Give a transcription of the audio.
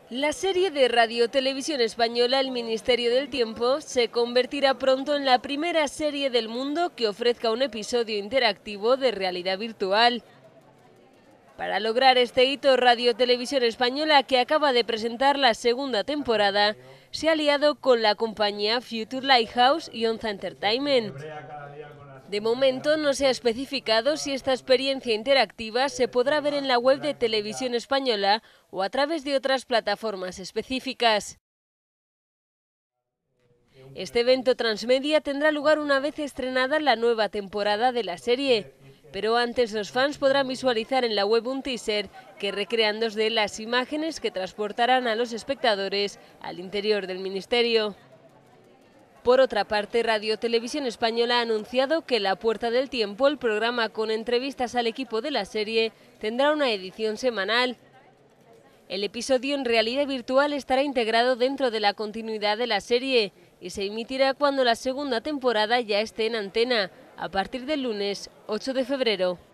La serie de Radio Televisión Española El Ministerio del Tiempo se convertirá pronto en la primera serie del mundo que ofrezca un episodio interactivo de realidad virtual. Para lograr este hito, Radio Televisión Española, que acaba de presentar la segunda temporada, se ha aliado con la compañía Future Lighthouse y Onza Entertainment. De momento no se ha especificado si esta experiencia interactiva se podrá ver en la web de Televisión Española o a través de otras plataformas específicas. Este evento transmedia tendrá lugar una vez estrenada la nueva temporada de la serie, pero antes los fans podrán visualizar en la web un teaser que recrean 2D las imágenes que transportarán a los espectadores al interior del ministerio. Por otra parte, Radio Televisión Española ha anunciado que La Puerta del Tiempo, el programa con entrevistas al equipo de la serie, tendrá una edición semanal. El episodio en realidad virtual estará integrado dentro de la continuidad de la serie y se emitirá cuando la segunda temporada ya esté en antena, a partir del lunes 8 de febrero.